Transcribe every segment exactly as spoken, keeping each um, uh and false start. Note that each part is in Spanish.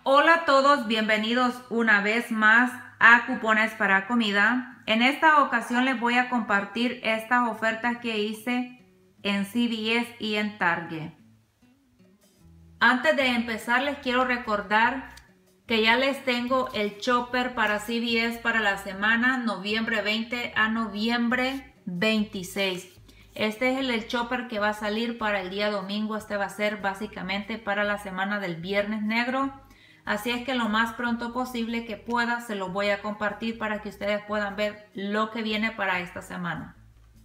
Hola a todos, bienvenidos una vez más a Cupones para Comida. En esta ocasión les voy a compartir estas ofertas que hice en C V S y en Target. Antes de empezar les quiero recordar que ya les tengo el chopper para C V S para la semana noviembre veinte a noviembre veintiséis. Este es el, el chopper que va a salir para el día domingo. Este va a ser básicamente para la semana del Viernes Negro. Así es que lo más pronto posible que pueda se los voy a compartir para que ustedes puedan ver lo que viene para esta semana.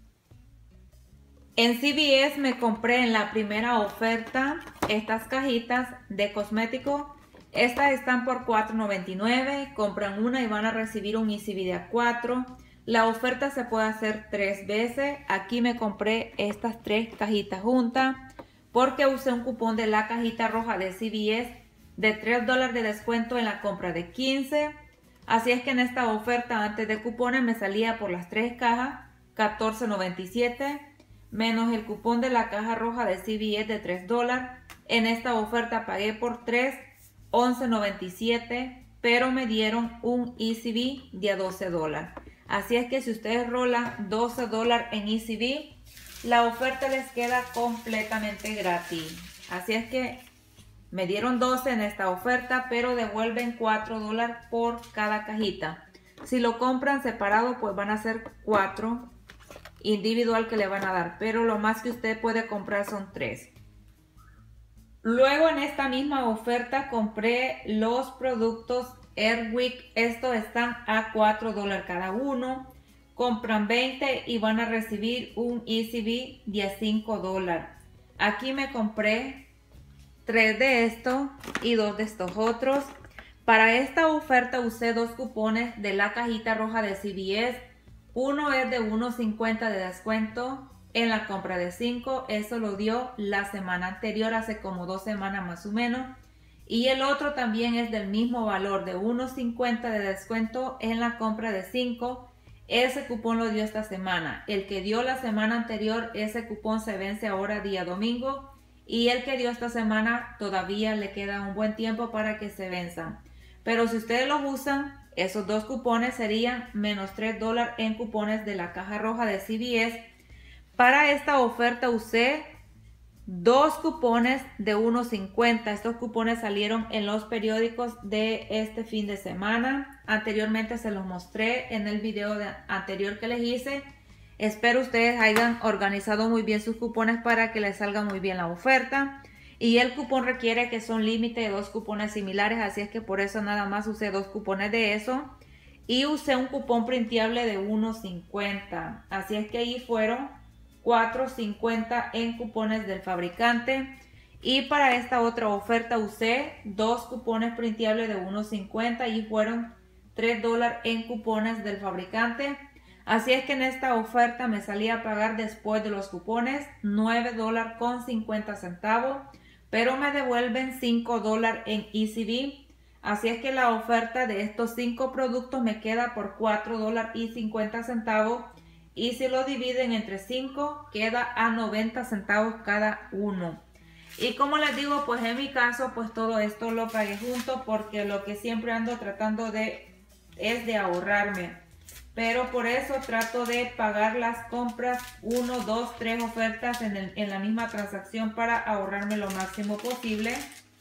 En C V S me compré en la primera oferta estas cajitas de cosmético. Estas están por cuatro noventa y nueve. Compran una y van a recibir un Easy V de A cuatro. La oferta se puede hacer tres veces. Aquí me compré estas tres cajitas juntas porque usé un cupón de la cajita roja de C V S de tres dólares de descuento en la compra de quince. Así es que en esta oferta antes de cupones me salía por las tres cajas catorce noventa y siete menos el cupón de la caja roja de C V S de tres dólares. En esta oferta pagué por tres once noventa y siete, pero me dieron un Easy V de a doce dólares. Así es que si ustedes rolan doce dólares en Easy V, la oferta les queda completamente gratis. Así es que me dieron doce en esta oferta, pero devuelven cuatro dólares por cada cajita. Si lo compran separado, pues van a ser cuatro individual que le van a dar, pero lo más que usted puede comprar son tres. Luego en esta misma oferta compré los productos Airwick. Estos están a cuatro dólares cada uno. Compran veinte y van a recibir un Easy V de a cinco dólares. Aquí me compré tres de estos y dos de estos otros. Para esta oferta usé dos cupones de la cajita roja de C V S. Uno es de uno cincuenta de descuento en la compra de cinco. Eso lo dio la semana anterior, hace como dos semanas más o menos. Y el otro también es del mismo valor, de uno cincuenta de descuento en la compra de cinco. Ese cupón lo dio esta semana. El que dio la semana anterior, ese cupón se vence ahora día domingo. Y el que dio esta semana todavía le queda un buen tiempo para que se venzan. Pero si ustedes los usan, esos dos cupones serían menos tres dólares en cupones de la caja roja de C V S. Para esta oferta usé dos cupones de uno cincuenta. Estos cupones salieron en los periódicos de este fin de semana. Anteriormente se los mostré en el video de anterior que les hice. Espero ustedes hayan organizado muy bien sus cupones para que les salga muy bien la oferta. Y el cupón requiere que son límite de dos cupones similares, así es que por eso nada más usé dos cupones de eso. Y usé un cupón printeable de uno cincuenta. Así es que ahí fueron cuatro cincuenta en cupones del fabricante. Y para esta otra oferta usé dos cupones printeables de uno cincuenta y fueron tres dólares en cupones del fabricante. Así es que en esta oferta me salía a pagar después de los cupones nueve dólares con cincuenta centavos, pero me devuelven cinco dólares en Easy V. Así es que la oferta de estos cinco productos me queda por cuatro dólares y cincuenta centavos. Y si lo dividen entre cinco, queda a noventa centavos cada uno. Y como les digo, pues en mi caso, pues todo esto lo pagué junto porque lo que siempre ando tratando de es de ahorrarme. Pero por eso trato de pagar las compras uno, dos, tres ofertas en, el, en la misma transacción para ahorrarme lo máximo posible.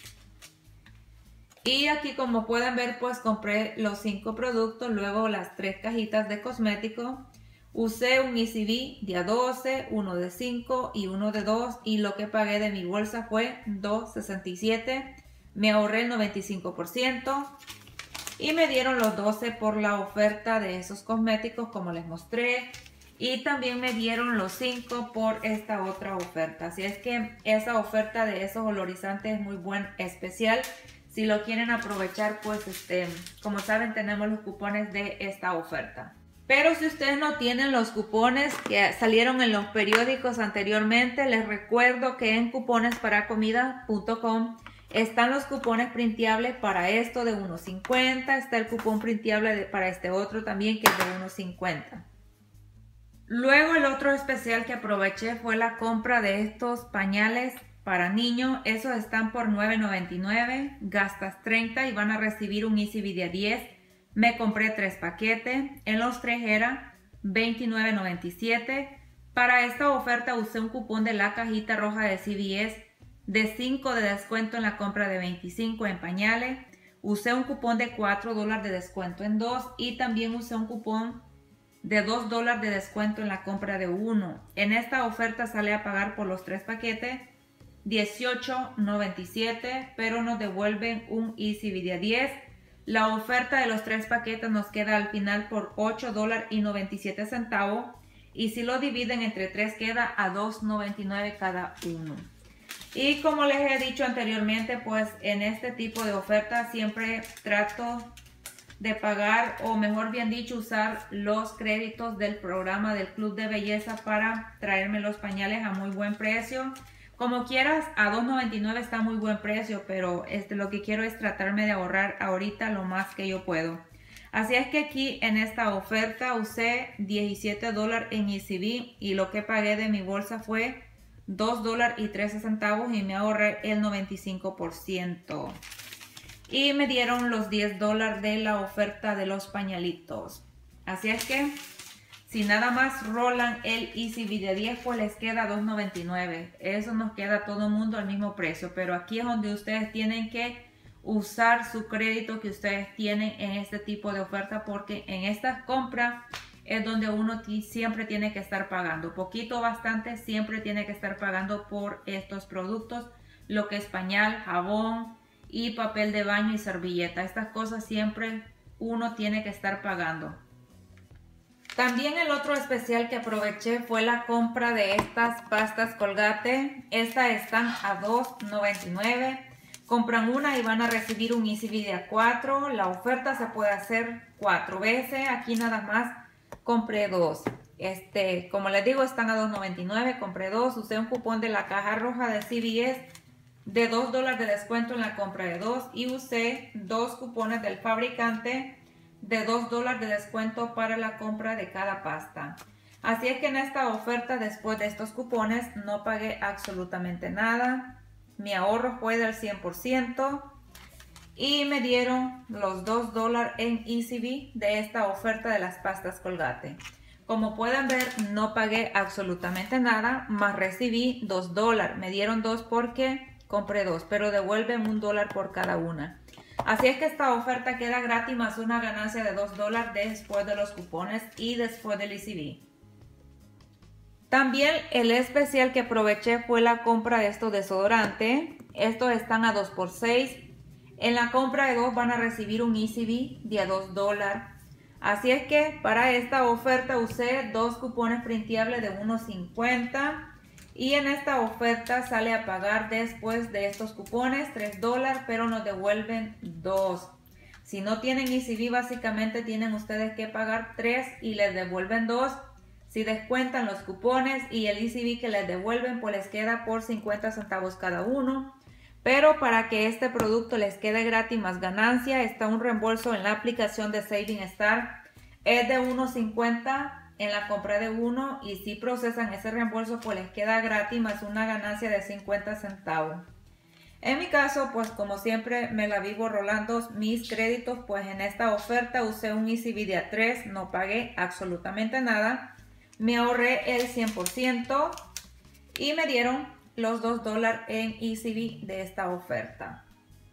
Y aquí como pueden ver pues compré los cinco productos, luego las tres cajitas de cosméticos. Usé un Easy V de a doce, uno de cinco y uno de dos y lo que pagué de mi bolsa fue dos sesenta y siete. Me ahorré el noventa y cinco por ciento. Y me dieron los doce por la oferta de esos cosméticos como les mostré. Y también me dieron los cinco por esta otra oferta. Así es que esa oferta de esos olorizantes es muy buen especial. Si lo quieren aprovechar, pues este, como saben tenemos los cupones de esta oferta. Pero si ustedes no tienen los cupones que salieron en los periódicos anteriormente, les recuerdo que en cupones para comida punto com están los cupones printeables para esto de uno cincuenta. Está el cupón printeable de, para este otro también que es de uno cincuenta. Luego el otro especial que aproveché fue la compra de estos pañales para niños, esos están por nueve noventa y nueve, gastas treinta y van a recibir un Easy de diez. Me compré tres paquetes, en los tres era veintinueve noventa y siete. Para esta oferta usé un cupón de la cajita roja de C V S de cinco de descuento en la compra de veinticinco en pañales. Usé un cupón de cuatro dólares de descuento en dos y también usé un cupón de dos dólares de descuento en la compra de uno. En esta oferta sale a pagar por los tres paquetes dieciocho noventa y siete, pero nos devuelven un Easy de diez. La oferta de los tres paquetes nos queda al final por ocho dólares y noventa y siete centavos y si lo dividen entre tres queda a dos noventa y nueve cada uno. Y como les he dicho anteriormente, pues en este tipo de ofertas siempre trato de pagar, o mejor bien dicho, usar los créditos del programa del Club de Belleza para traerme los pañales a muy buen precio. Como quieras, a dos noventa y nueve está muy buen precio, pero este, lo que quiero es tratarme de ahorrar ahorita lo más que yo puedo. Así es que aquí en esta oferta usé diecisiete dólares en E C B y lo que pagué de mi bolsa fue dos dólares y trece centavos y me ahorré el noventa y cinco por ciento. Y me dieron los diez dólares de la oferta de los pañalitos. Así es que si nada más rolan el Easy de diez, pues les queda dos noventa y nueve. Eso nos queda a todo el mundo al mismo precio. Pero aquí es donde ustedes tienen que usar su crédito que ustedes tienen en este tipo de oferta, porque en estas compras es donde uno siempre tiene que estar pagando. Poquito o bastante, siempre tiene que estar pagando por estos productos. Lo que es pañal, jabón y papel de baño y servilleta. Estas cosas siempre uno tiene que estar pagando. También el otro especial que aproveché fue la compra de estas pastas Colgate. Estas están a dos noventa y nueve. Compran una y van a recibir un Easy de a cuatro. La oferta se puede hacer cuatro veces. Aquí nada más compré dos. Este, como les digo, están a dos noventa y nueve. Compré dos. Usé un cupón de la caja roja de C V S de dos dólares de descuento en la compra de dos. Y usé dos cupones del fabricante de dos dólares de descuento para la compra de cada pasta. Así es que en esta oferta, después de estos cupones, no pagué absolutamente nada. Mi ahorro fue del cien por ciento y me dieron los dos dólares en E C B de esta oferta de las pastas Colgate. Como pueden ver, no pagué absolutamente nada, más recibí dos dólares. Me dieron dos porque compré dos, pero devuelven un dólar por cada una. Así es que esta oferta queda gratis más una ganancia de dos dólares después de los cupones y después del E C B. También el especial que aproveché fue la compra de estos desodorantes. Estos están a dos por seis. En la compra de dos van a recibir un E C B de a dos dólares. Así es que para esta oferta usé dos cupones printeables de uno cincuenta. Y en esta oferta sale a pagar después de estos cupones tres dólares, pero nos devuelven dos. Si no tienen E C B, básicamente tienen ustedes que pagar tres y les devuelven dos. Si descuentan los cupones y el E C B que les devuelven, pues les queda por cincuenta centavos cada uno. Pero para que este producto les quede gratis más ganancia, está un reembolso en la aplicación de Saving Star. Es de uno cincuenta en la compra de uno y si procesan ese reembolso, pues les queda gratis más una ganancia de cincuenta centavos. En mi caso, pues como siempre me la vivo rolando mis créditos, pues en esta oferta usé un E C B de a tres, no pagué absolutamente nada. Me ahorré el cien por ciento y me dieron los dos dólares en E C B de esta oferta.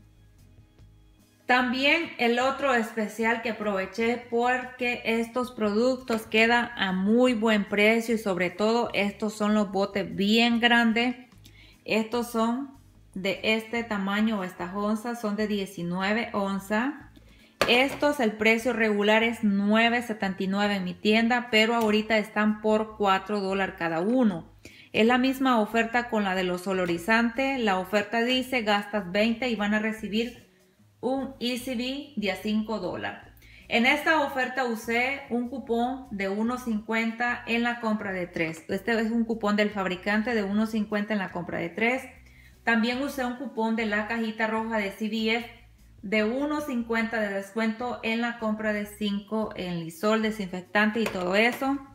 También el otro especial que aproveché porque estos productos quedan a muy buen precio y sobre todo estos son los botes bien grandes. Estos son de este tamaño o estas onzas, son de diecinueve onzas. Estos, el precio regular es nueve setenta y nueve en mi tienda, pero ahorita están por cuatro dólares cada uno. Es la misma oferta con la de los solorizantes. La oferta dice gastas veinte y van a recibir un E C B de a cinco dólares. En esta oferta usé un cupón de uno cincuenta en la compra de tres. Este es un cupón del fabricante de uno cincuenta en la compra de tres. También usé un cupón de la cajita roja de C V S de uno cincuenta de descuento en la compra de cinco en Lysol, desinfectante y todo eso.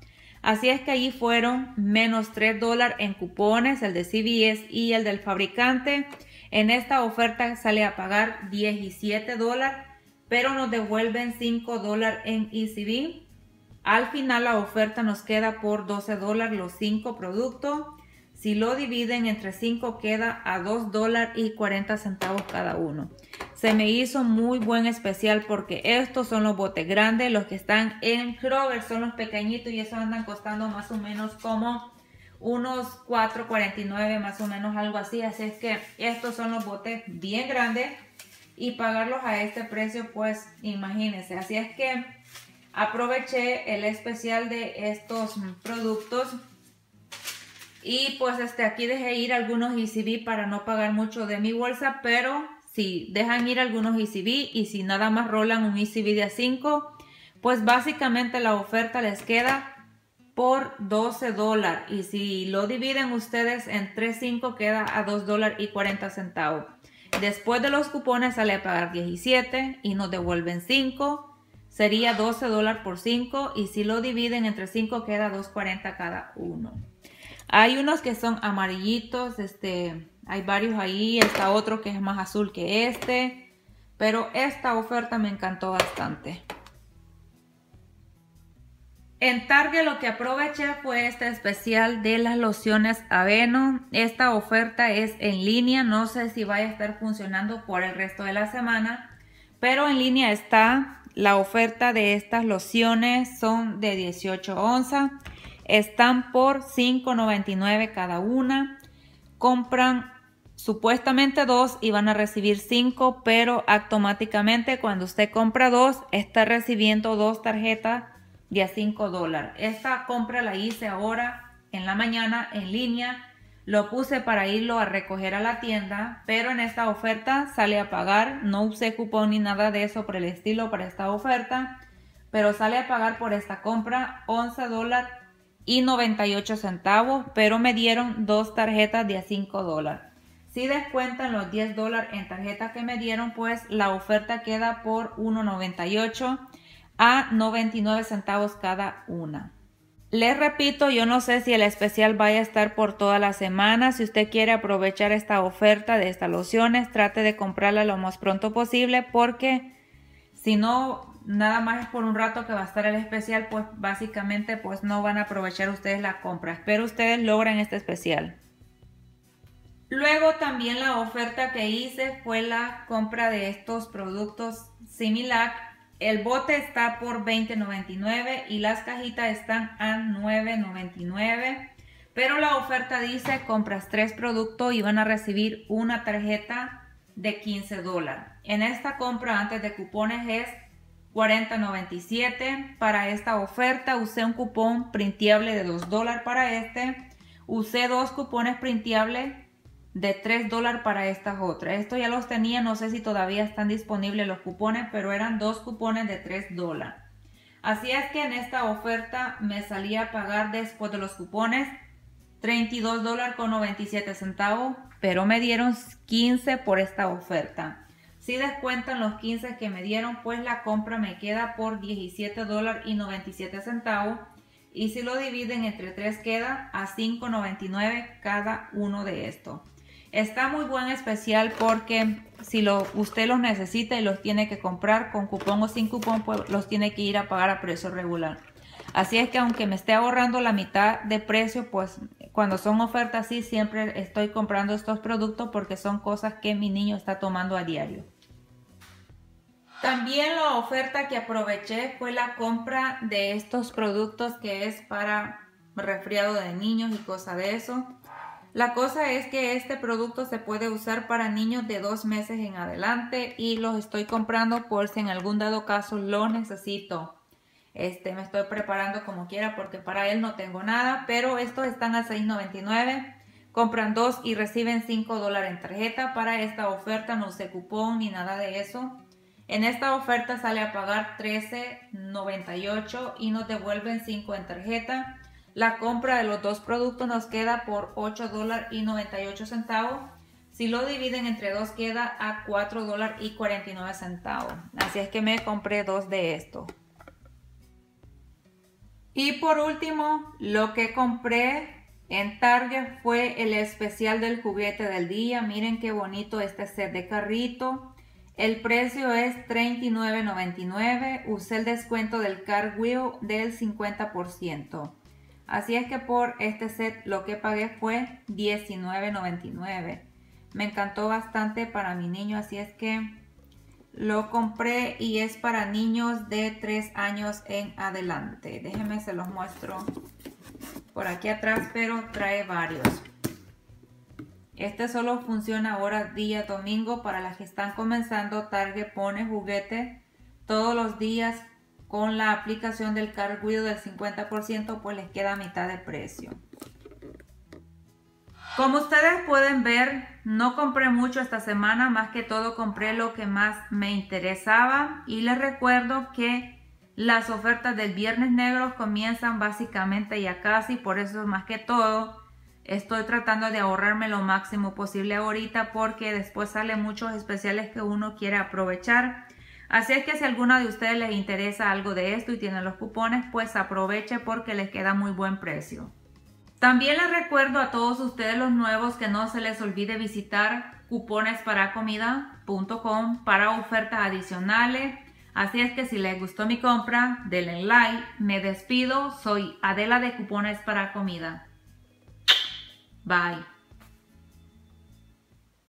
Así es que allí fueron menos tres dólares en cupones, el de C V S y el del fabricante. En esta oferta sale a pagar diecisiete dólares, pero nos devuelven cinco dólares en E C B. Al final la oferta nos queda por doce dólares los cinco productos. Si lo dividen entre cinco queda a dos dólares y cuarenta centavos cada uno. Se me hizo muy buen especial porque estos son los botes grandes. Los que están en Kroger son los pequeñitos y esos andan costando más o menos como unos cuatro cuarenta y nueve, más o menos algo así. Así es que estos son los botes bien grandes y pagarlos a este precio, pues imagínense. Así es que aproveché el especial de estos productos. Y pues este, aquí dejé ir algunos E C B para no pagar mucho de mi bolsa, pero si dejan ir algunos E C B y si nada más rolan un E C B de a cinco, pues básicamente la oferta les queda por doce dólares. Y si lo dividen ustedes entre cinco queda a dos dólares y cuarenta centavos. Después de los cupones sale a pagar diecisiete y nos devuelven cinco. Sería doce dólares por cinco y si lo dividen entre cinco queda dos cuarenta cada uno. Hay unos que son amarillitos, este, hay varios ahí, está otro que es más azul que este, pero esta oferta me encantó bastante. En Target lo que aproveché fue este especial de las lociones Aveno. Esta oferta es en línea, no sé si vaya a estar funcionando por el resto de la semana, pero en línea está. La oferta de estas lociones son de dieciocho onzas. Están por cinco noventa y nueve cada una. Compran supuestamente dos y van a recibir cinco, pero automáticamente cuando usted compra dos está recibiendo dos tarjetas de a cinco dólares. Esta compra la hice ahora en la mañana en línea. Lo puse para irlo a recoger a la tienda, pero en esta oferta sale a pagar. No usé cupón ni nada de eso por el estilo para esta oferta, pero sale a pagar por esta compra once dólares y noventa y ocho centavos, pero me dieron dos tarjetas de a cinco dólares. Si descuentan los diez dólares en tarjeta que me dieron, pues la oferta queda por uno noventa y ocho a noventa y nueve centavos cada una. Les repito, yo no sé si el especial vaya a estar por toda la semana. Si usted quiere aprovechar esta oferta de estas lociones, trate de comprarla lo más pronto posible, porque si no, nada más es por un rato que va a estar el especial, pues básicamente pues no van a aprovechar ustedes la compra. Espero ustedes logren este especial. Luego también la oferta que hice fue la compra de estos productos Similac. El bote está por veinte noventa y nueve y las cajitas están a nueve noventa y nueve. Pero la oferta dice compras tres productos y van a recibir una tarjeta de quince dólares. En esta compra antes de cupones es cuarenta noventa y siete. Para esta oferta usé un cupón printeable de dos dólares para este. Usé dos cupones printeables de tres dólares para estas otras. Estos ya los tenía, no sé si todavía están disponibles los cupones, pero eran dos cupones de tres dólares. Así es que en esta oferta me salía a pagar después de los cupones treinta y dos dólares con noventa y siete centavos, pero me dieron quince por esta oferta. Si descuentan los quince que me dieron, pues la compra me queda por diecisiete dólares y noventa y siete centavos. Y si lo dividen entre tres queda a cinco noventa y nueve cada uno de estos. Está muy buen especial porque si lo, usted los necesita y los tiene que comprar con cupón o sin cupón, pues los tiene que ir a pagar a precio regular. Así es que aunque me esté ahorrando la mitad de precio, pues cuando son ofertas así siempre estoy comprando estos productos porque son cosas que mi niño está tomando a diario. También la oferta que aproveché fue la compra de estos productos que es para resfriado de niños y cosas de eso. La cosa es que este producto se puede usar para niños de dos meses en adelante y los estoy comprando por si en algún dado caso lo necesito. Este, me estoy preparando como quiera porque para él no tengo nada, pero estos están a seis noventa y nueve. Compran dos y reciben cinco dólares en tarjeta. Para esta oferta no usé cupón ni nada de eso. En esta oferta sale a pagar trece noventa y ocho y nos devuelven cinco en tarjeta. La compra de los dos productos nos queda por ocho dólares y noventa y ocho centavos. Si lo dividen entre dos queda a cuatro dólares y cuarenta y nueve centavos. Así es que me compré dos de estos. Y por último, lo que compré en Target fue el especial del juguete del día. Miren qué bonito este set de carrito. El precio es treinta y nueve noventa y nueve. Usé el descuento del Cartwheel del cincuenta por ciento. Así es que por este set lo que pagué fue diecinueve noventa y nueve. Me encantó bastante para mi niño, así es que lo compré y es para niños de tres años en adelante. Déjenme se los muestro por aquí atrás, pero trae varios. Este solo funciona ahora día domingo para las que están comenzando. Target pone juguete todos los días con la aplicación del Cartwheel del cincuenta por ciento, pues les queda a mitad de precio. Como ustedes pueden ver, no compré mucho esta semana, más que todo compré lo que más me interesaba. Y les recuerdo que las ofertas del Viernes Negro comienzan básicamente ya casi, por eso más que todo estoy tratando de ahorrarme lo máximo posible ahorita, porque después salen muchos especiales que uno quiere aprovechar. Así es que si a alguno de ustedes les interesa algo de esto y tienen los cupones, pues aproveche porque les queda muy buen precio. También les recuerdo a todos ustedes los nuevos que no se les olvide visitar cupones para comida punto com para ofertas adicionales. Así es que si les gustó mi compra, denle like. Me despido, soy Adela de Cupones para Comida. Bye.